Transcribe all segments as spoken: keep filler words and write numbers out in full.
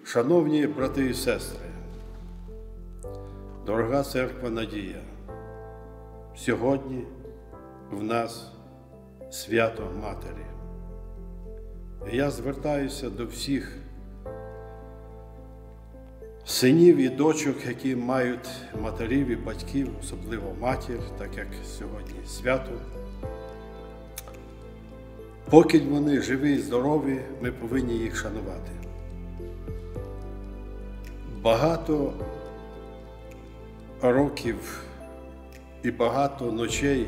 Шановні брати і сестри, дорога церква Надія, сьогодні в нас свято Матері. І я звертаюся до всіх синів і дочок, які мають матерів і батьків, особливо матір, так як сьогодні свято. Поки вони живі і здорові, ми повинні їх шанувати. Багато років і багато ночей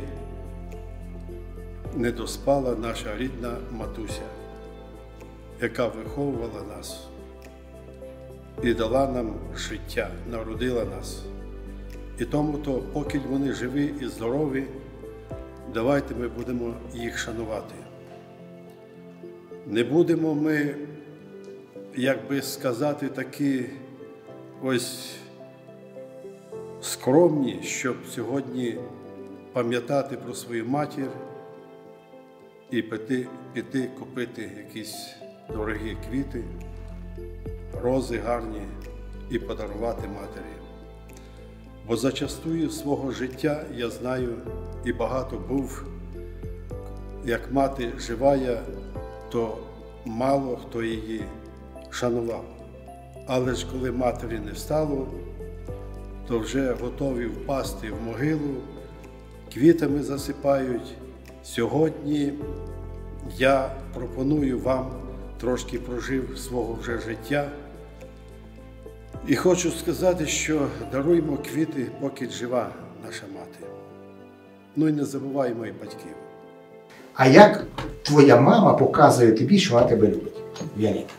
не доспала наша рідна матуся, яка виховувала нас і дала нам життя, народила нас. І тому-то, поки вони живі і здорові, давайте ми будемо їх шанувати. Не будемо ми, як би сказати, такі ось скромні, щоб сьогодні пам'ятати про свою матір і піти, піти купити якісь дорогі квіти, рози гарні і подарувати матері. Бо зачастую свого життя я знаю і багато був, як мати живая, то мало хто її шанував. Але ж коли матері не стало, то вже готові впасти в могилу, квітами засипають. Сьогодні я пропоную вам, трошки прожив свого вже життя, і хочу сказати, що даруємо квіти, поки жива наша мати. Ну і не забуваємо і батьків. А як твоя мама показує тобі, що вона тебе любить, Віолетта?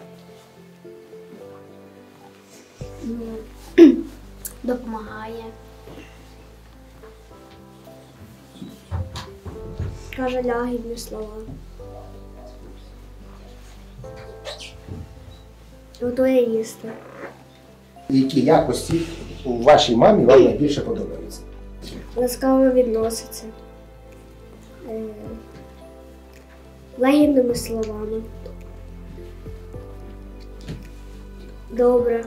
Допомагає. Каже лагідні слова. Готує їсти. Які якості у вашій мамі вам найбільше подобаються? Ласкаво відноситься. Е, Лагідними словами. Добре.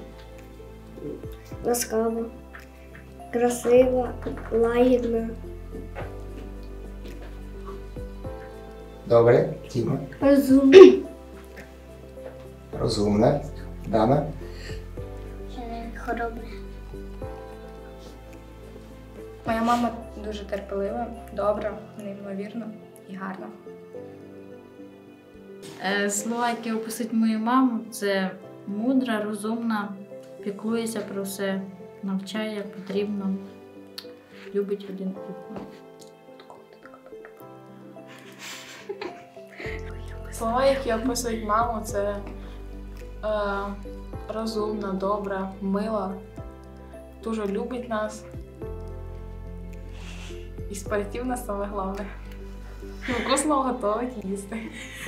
Ласкава. Красива. Лагідна. Добре, Тіма. Розумна. Розумна. Дана. Хоробра. Моя мама дуже терпелива, добра, неймовірна і гарна. Слова, які описують мою маму, це мудра, розумна, піклується про все, навчає, потрібно, любить один одного. Слова, які описують маму, це е, розумна, добра, мила, дуже любить нас. І спортивна саме головне. Вкусно готовить їсти.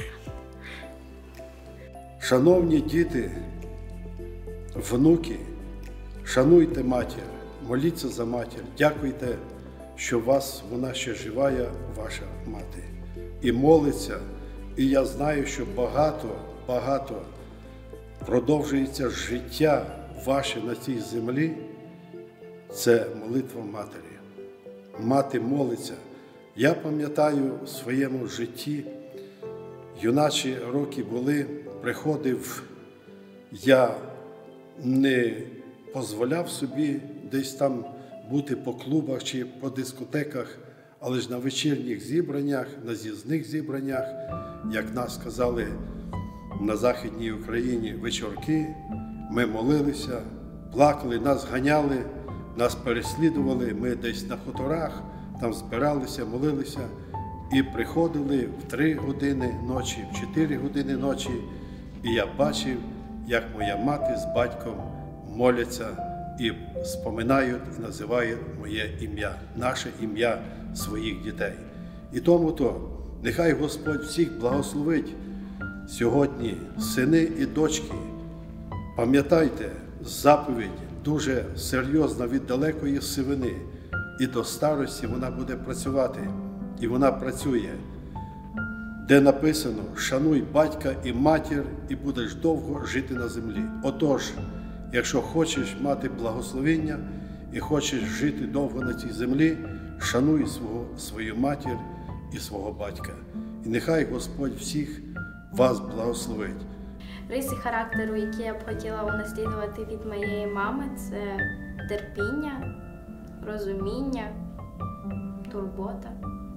Шановні діти, внуки, шануйте матір, моліться за матір, дякуйте, що у вас вона ще живая, ваша мати. І молиться, і я знаю, що багато, багато продовжується життя ваше на цій землі, це молитва матері. Мати молиться. Я пам'ятаю в своєму житті, юначі роки були, приходив, я не дозволяв собі десь там бути по клубах чи по дискотеках, але ж на вечірніх зібраннях, на з'їзних зібраннях, як нас казали на Західній Україні, вечірки, ми молилися, плакали, нас ганяли, нас переслідували, ми десь на хуторах, там збиралися, молилися і приходили в три години ночі, в чотири години ночі, і я бачив, як моя мати з батьком моляться і споминають, і називають моє ім'я, наше ім'я своїх дітей. І тому-то нехай Господь всіх благословить сьогодні, сини і дочки. Пам'ятайте, заповідь дуже серйозна від далекої сивини, і до старості вона буде працювати, і вона працює. де написано «Шануй батька і матір, і будеш довго жити на землі». Отож, якщо хочеш мати благословення і хочеш жити довго на цій землі, шануй свого, свою матір і свого батька. І нехай Господь всіх вас благословить. Риси характеру, які я б хотіла унаслідувати від моєї мами, це терпіння, розуміння, турбота.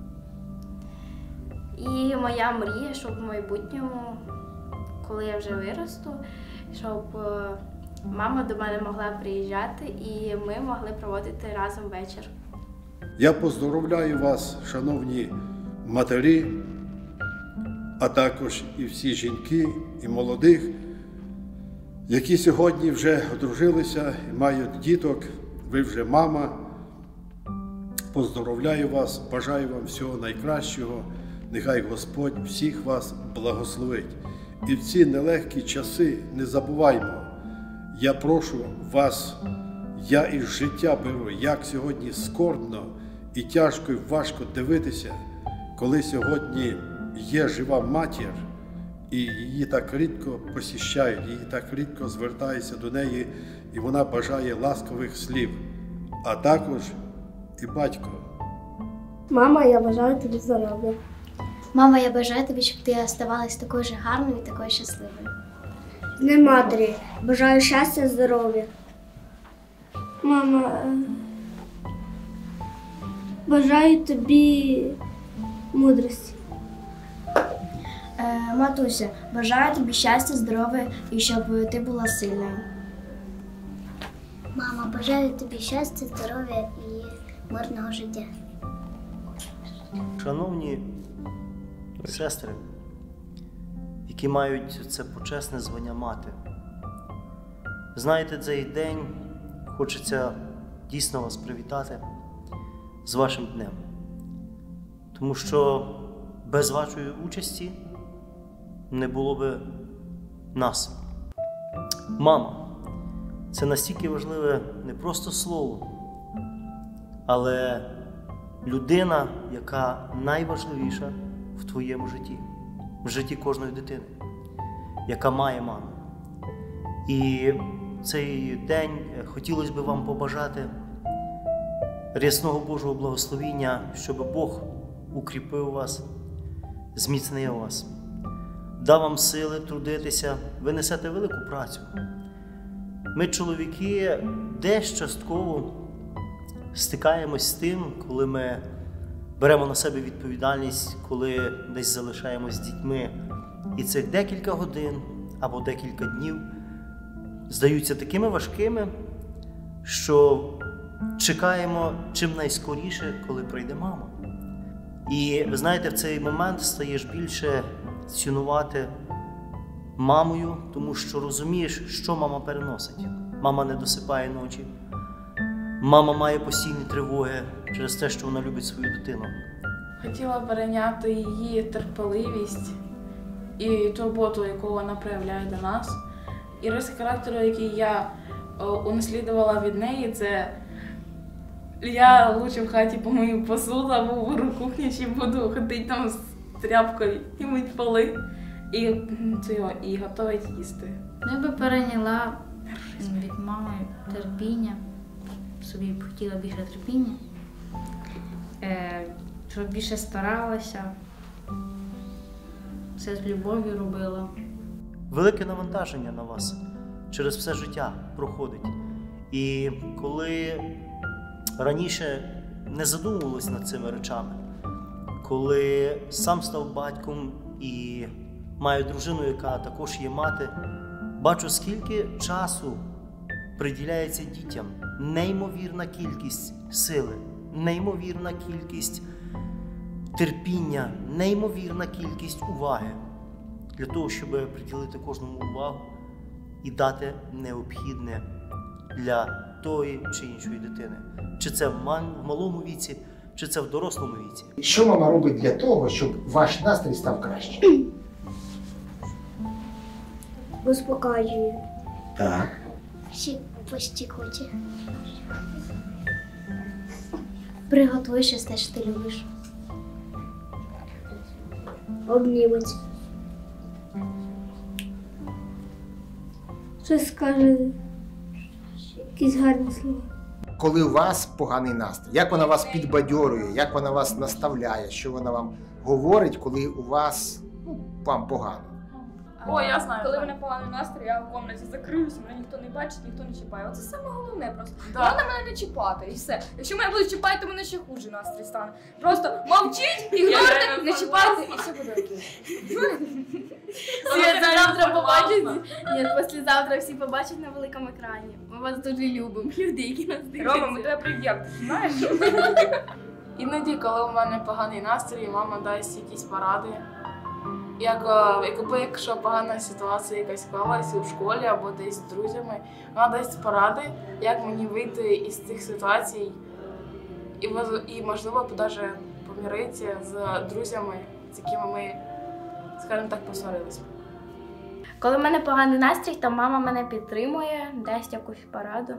І моя мрія, щоб в майбутньому, коли я вже виросту, щоб мама до мене могла приїжджати і ми могли проводити разом вечір. Я поздоровляю вас, шановні матері, а також і всі жінки, і молодих, які сьогодні вже одружилися і мають діток, ви вже мама. Поздоровляю вас, бажаю вам всього найкращого. Нехай Господь всіх вас благословить. І в ці нелегкі часи не забуваймо, я прошу вас, я із життя беру, як сьогодні скорбно і тяжко і важко дивитися, коли сьогодні є жива матір, і її так рідко посіщають, її так рідко звертаються до неї, і вона бажає ласкових слів, а також і батько. Мама, я бажаю тобі здоров'я. Мама, я бажаю тобі, щоб ти оставалась такою ж гарною і такою щасливою. З Днем матері, бажаю щастя, здоров'я. Мама, е, бажаю тобі мудрості. Е, матуся, бажаю тобі щастя, здоров'я і щоб ти була сильною. Мама, бажаю тобі щастя, здоров'я і мирного життя. Шановні сестри, які мають це почесне звання мати, знаєте, цей день хочеться дійсно вас привітати з вашим днем. Тому що без вашої участі не було би нас. Мама – це настільки важливе не просто слово, але людина, яка найважливіша в твоєму житті, в житті кожної дитини, яка має маму. І цей день хотілося б вам побажати рясного Божого благословіння, щоб Бог укріпив вас, зміцнив вас, дав вам сили трудитися, ви несете велику працю. Ми, чоловіки, десь частково стикаємось з тим, коли ми беремо на себе відповідальність, коли десь залишаємось з дітьми. І цих декілька годин або декілька днів здаються такими важкими, що чекаємо чим найскоріше, коли прийде мама. І ви знаєте, в цей момент стаєш більше цінувати мамою, тому що розумієш, що мама переносить. Мама не досипає ночі. Мама має постійні тривоги через те, що вона любить свою дитину. Хотіла перейняти її терпеливість і турботу, яку вона проявляє до нас. І риси характеру, які я унаслідувала від неї, це я лучше в хаті помию посуду або уберу кухню, чи буду ходити там з тряпкою і мить поли, і, цього, і готувати їсти. Я би перейняла від мами терпіння, собі б хотіла більше терпіння, щоб більше старалася, все з любов'ю робила. Велике навантаження на вас через все життя проходить. І коли раніше не задумувалась над цими речами, коли сам став батьком і маю дружину, яка також є мати, бачу, скільки часу приділяється дітям. Неймовірна кількість сили, неймовірна кількість терпіння, неймовірна кількість уваги для того, щоб приділити кожному увагу і дати необхідне для тої чи іншої дитини. Чи це в малому віці, чи це в дорослому віці. Що мама робить для того, щоб ваш настрій став кращим? Успокоює. Так. Ще пощекоче. Приготуй щось те, що ти любиш. обніметься. Щось скаже, якісь гарні слова. Коли у вас поганий настрій, як вона вас підбадьорює, як вона вас наставляє, що вона вам говорить, коли у вас, ну, вам погано? О, я знаю. Коли в мене поганий настрій, я в кімнаті закриюся, мене ніхто не бачить, ніхто не чіпає. Оце саме головне просто. Да. Головне мене не чіпати і все. Якщо мене будуть чіпати, то мене ще хуже настрій стане. Просто мовчіть, ігнорте, не чіпайте і все буде окей. Світ завтра побачить. Ні, післязавтра всі побачать на великому екрані. Ми вас дуже любимо, люди, які нас дивляться. Рома, ми тебе прив'єм, знаєш? Іноді, коли у мене поганий настрій, мама дасть якісь поради. Як, е, якби якщо погана ситуація якась склалася у школі або десь з друзями, вона дасть поради, як мені вийти із цих ситуацій і, воз- і можливо, навіть помиритися з друзями, з якими ми, скажімо так, посварилися. Коли в мене поганий настрій, то мама мене підтримує, дасть якусь пораду.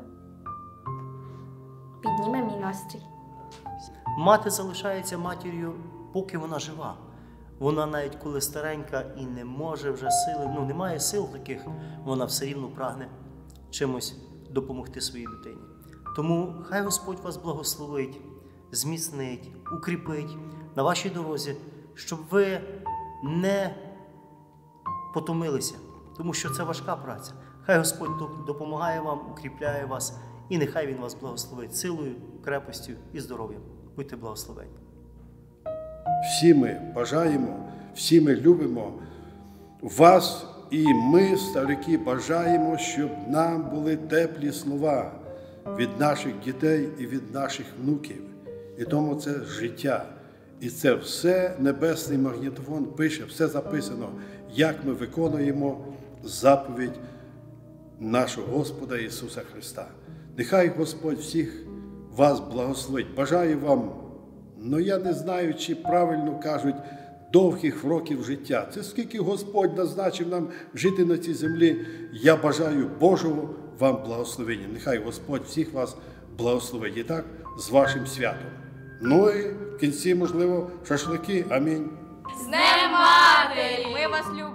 Підніме мій настрій. Мати залишається матір'ю, поки вона жива. Вона навіть коли старенька і не може вже сили, ну немає сил таких, вона все рівно прагне чимось допомогти своїй дитині. Тому хай Господь вас благословить, зміцнить, укріпить на вашій дорозі, щоб ви не потомилися, тому що це важка праця. Хай Господь допомагає вам, укріпляє вас, і нехай Він вас благословить силою, крепостю і здоров'ям. Будьте благословені. Всі ми бажаємо, всі ми любимо вас, і ми, старики, бажаємо, щоб нам були теплі слова від наших дітей і від наших внуків. І тому це життя. І це все небесний магнітофон пише, все записано, як ми виконуємо заповідь нашого Господа Ісуса Христа. Нехай Господь всіх вас благословить. Бажаю вам, ну я не знаю, чи правильно кажуть, довгих років життя. Це скільки Господь назначив нам жити на цій землі. Я бажаю Божого вам благословення. Нехай Господь всіх вас благословить. І так, з вашим святом. Ну і в кінці, можливо, шашлики. Амінь. З Днем Матері! Ми вас любимо!